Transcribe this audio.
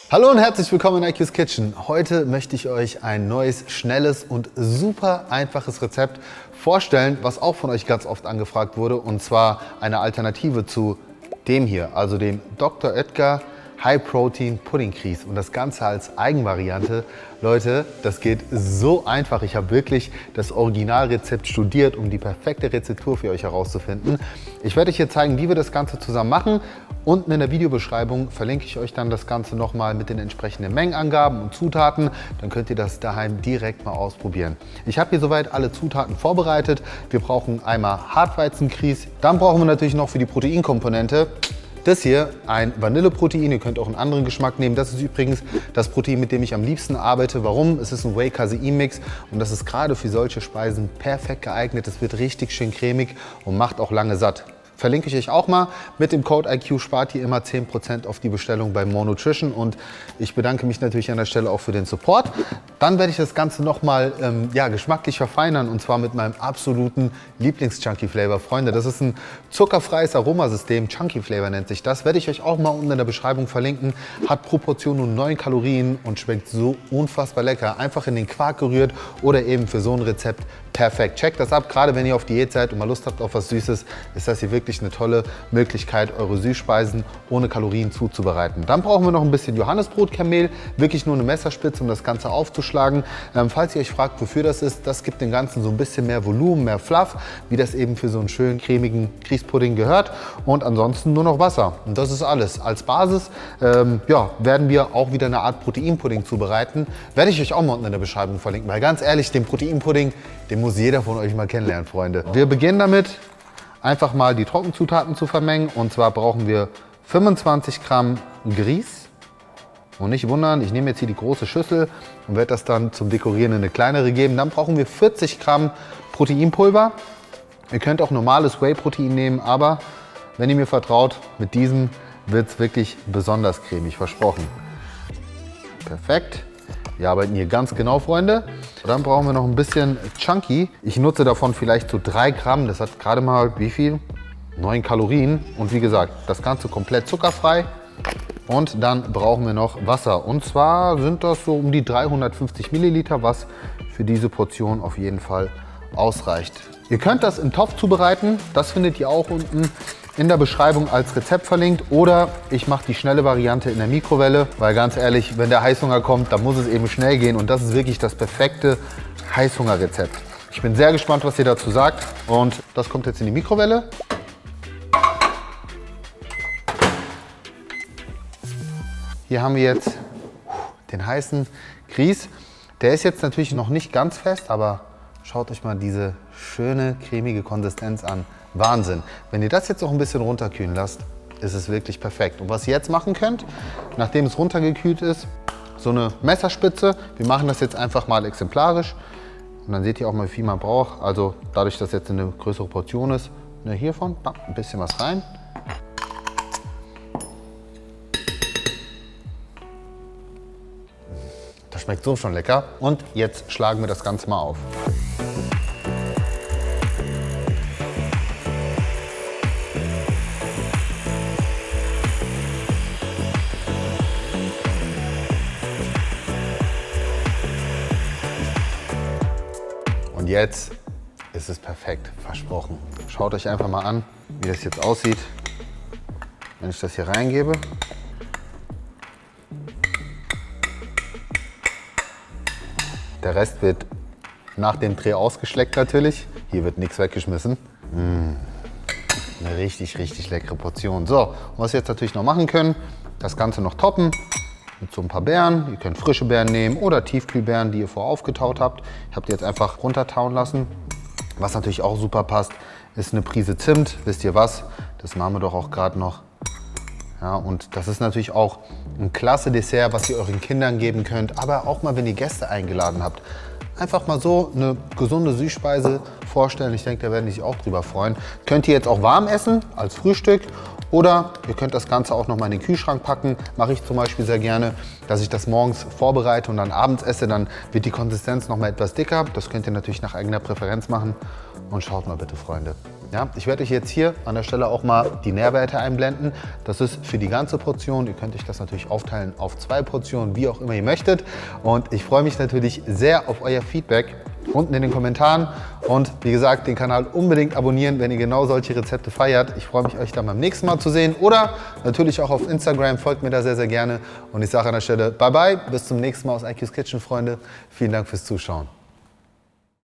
Hallo und herzlich willkommen in IQ's Kitchen. Heute möchte ich euch ein neues, schnelles und super einfaches Rezept vorstellen, was auch von euch ganz oft angefragt wurde, und zwar eine Alternative zu dem hier, also dem Dr. Oetker High Protein Pudding Grieß, und das Ganze als Eigenvariante. Leute, das geht so einfach. Ich habe wirklich das Originalrezept studiert, um die perfekte Rezeptur für euch herauszufinden. Ich werde euch hier zeigen, wie wir das Ganze zusammen machen. Unten in der Videobeschreibung verlinke ich euch dann das Ganze nochmal mit den entsprechenden Mengenangaben und Zutaten. Dann könnt ihr das daheim direkt mal ausprobieren. Ich habe hier soweit alle Zutaten vorbereitet. Wir brauchen einmal Hartweizengrieß. Dann brauchen wir natürlich noch für die Proteinkomponente das hier, ein Vanilleprotein. Ihr könnt auch einen anderen Geschmack nehmen. Das ist übrigens das Protein, mit dem ich am liebsten arbeite. Warum? Es ist ein Whey-Casein-Mix und das ist gerade für solche Speisen perfekt geeignet. Es wird richtig schön cremig und macht auch lange satt. Verlinke ich euch auch mal. Mit dem Code IQ spart ihr immer 10% auf die Bestellung bei More Nutrition, und ich bedanke mich natürlich an der Stelle auch für den Support. Dann werde ich das Ganze nochmal geschmacklich verfeinern, und zwar mit meinem absoluten Lieblings-Chunky-Flavor. Freunde, das ist ein zuckerfreies Aromasystem, Chunky-Flavor nennt sich das. Werde ich euch auch mal unten in der Beschreibung verlinken. Hat pro Portion nur 9 Kalorien und schmeckt so unfassbar lecker. Einfach in den Quark gerührt oder eben für so ein Rezept perfekt. Checkt das ab, gerade wenn ihr auf Diät seid und mal Lust habt auf was Süßes, ist das hier wirklich eine tolle Möglichkeit, eure Süßspeisen ohne Kalorien zuzubereiten. Dann brauchen wir noch ein bisschen Johannisbrotmehl, wirklich nur eine Messerspitze, um das Ganze aufzuschlagen. Falls ihr euch fragt, wofür das ist, das gibt dem Ganzen so ein bisschen mehr Volumen, mehr Fluff, wie das eben für so einen schönen cremigen Grießpudding gehört. Und ansonsten nur noch Wasser. Und das ist alles. Als Basis werden wir auch wieder eine Art Proteinpudding zubereiten. Werde ich euch auch mal unten in der Beschreibung verlinken, weil ganz ehrlich, den Proteinpudding, den muss jeder von euch mal kennenlernen, Freunde. Wir beginnen damit, einfach mal die Trockenzutaten zu vermengen. Und zwar brauchen wir 25 Gramm Grieß. Und nicht wundern, ich nehme jetzt hier die große Schüssel und werde das dann zum Dekorieren in eine kleinere geben. Dann brauchen wir 40 Gramm Proteinpulver. Ihr könnt auch normales Whey-Protein nehmen, aber wenn ihr mir vertraut, mit diesem wird es wirklich besonders cremig, versprochen. Perfekt. Wir arbeiten hier ganz genau, Freunde. Dann brauchen wir noch ein bisschen Chunky. Ich nutze davon vielleicht so 3 Gramm. Das hat gerade mal wie viel? 9 Kalorien. Und wie gesagt, das Ganze komplett zuckerfrei. Und dann brauchen wir noch Wasser. Und zwar sind das so um die 350 Milliliter, was für diese Portion auf jeden Fall ausreicht. Ihr könnt das im Topf zubereiten. Das findet ihr auch unten in der Beschreibung als Rezept verlinkt, oder ich mache die schnelle Variante in der Mikrowelle, weil ganz ehrlich, wenn der Heißhunger kommt, dann muss es eben schnell gehen, und das ist wirklich das perfekte Heißhungerrezept. Ich bin sehr gespannt, was ihr dazu sagt, und das kommt jetzt in die Mikrowelle. Hier haben wir jetzt den heißen Grieß. Der ist jetzt natürlich noch nicht ganz fest, aber schaut euch mal diese schöne cremige Konsistenz an. Wahnsinn. Wenn ihr das jetzt noch ein bisschen runterkühlen lasst, ist es wirklich perfekt. Und was ihr jetzt machen könnt, nachdem es runtergekühlt ist, so eine Messerspitze. Wir machen das jetzt einfach mal exemplarisch. Und dann seht ihr auch mal, wie viel man braucht. Also dadurch, dass jetzt eine größere Portion ist, hiervon ein bisschen was rein. Das schmeckt so schon lecker. Und jetzt schlagen wir das Ganze mal auf. Und jetzt ist es perfekt, versprochen. Schaut euch einfach mal an, wie das jetzt aussieht, wenn ich das hier reingebe. Der Rest wird nach dem Dreh ausgeschleckt natürlich. Hier wird nichts weggeschmissen. Eine richtig, richtig leckere Portion. So, und was wir jetzt natürlich noch machen können, das Ganze noch toppen mit so ein paar Beeren. Ihr könnt frische Beeren nehmen oder Tiefkühlbeeren, die ihr vorher aufgetaut habt. Ich habe die jetzt einfach runtertauen lassen. Was natürlich auch super passt, ist eine Prise Zimt. Wisst ihr was? Das machen wir doch auch gerade noch. Ja, und das ist natürlich auch ein klasse Dessert, was ihr euren Kindern geben könnt, aber auch mal, wenn ihr Gäste eingeladen habt. Einfach mal so eine gesunde Süßspeise vorstellen. Ich denke, da werden die sich auch drüber freuen. Könnt ihr jetzt auch warm essen als Frühstück, oder ihr könnt das Ganze auch noch mal in den Kühlschrank packen. Mache ich zum Beispiel sehr gerne, dass ich das morgens vorbereite und dann abends esse. Dann wird die Konsistenz noch mal etwas dicker. Das könnt ihr natürlich nach eigener Präferenz machen. Und schaut mal bitte, Freunde. Ja, ich werde euch jetzt hier an der Stelle auch mal die Nährwerte einblenden. Das ist für die ganze Portion. Ihr könnt euch das natürlich aufteilen auf 2 Portionen, wie auch immer ihr möchtet. Und ich freue mich natürlich sehr auf euer Feedback unten in den Kommentaren. Und wie gesagt, den Kanal unbedingt abonnieren, wenn ihr genau solche Rezepte feiert. Ich freue mich, euch dann beim nächsten Mal zu sehen. Oder natürlich auch auf Instagram. Folgt mir da sehr, sehr gerne. Und ich sage an der Stelle bye bye. Bis zum nächsten Mal aus IQ's Kitchen, Freunde. Vielen Dank fürs Zuschauen.